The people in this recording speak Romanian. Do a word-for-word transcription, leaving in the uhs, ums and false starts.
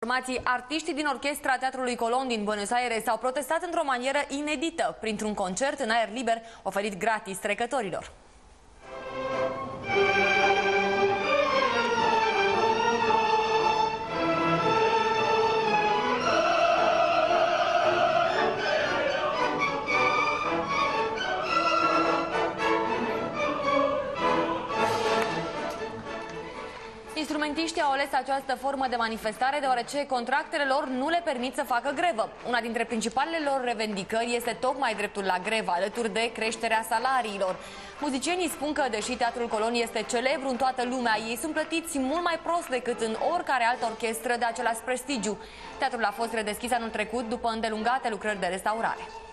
Informații, artiștii din orchestra Teatrului Colón din Buenos Aires au protestat într-o manieră inedită, printr-un concert în aer liber oferit gratis trecătorilor. Instrumentiștii au ales această formă de manifestare deoarece contractele lor nu le permit să facă grevă. Una dintre principalele lor revendicări este tocmai dreptul la grevă, alături de creșterea salariilor. Muzicienii spun că, deși Teatrul Colón este celebru în toată lumea, ei sunt plătiți mult mai prost decât în oricare altă orchestră de același prestigiu. Teatrul a fost redeschis anul trecut după îndelungate lucrări de restaurare.